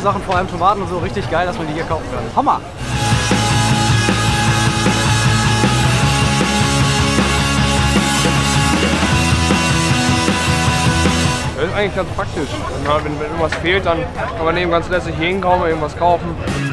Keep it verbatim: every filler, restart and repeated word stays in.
Sachen, vor allem Tomaten und so, richtig geil, dass man die hier kaufen kann. Hammer! Das ist eigentlich ganz praktisch. Wenn, wenn irgendwas fehlt, dann kann man eben ganz lässig hinkommen, irgendwas kaufen.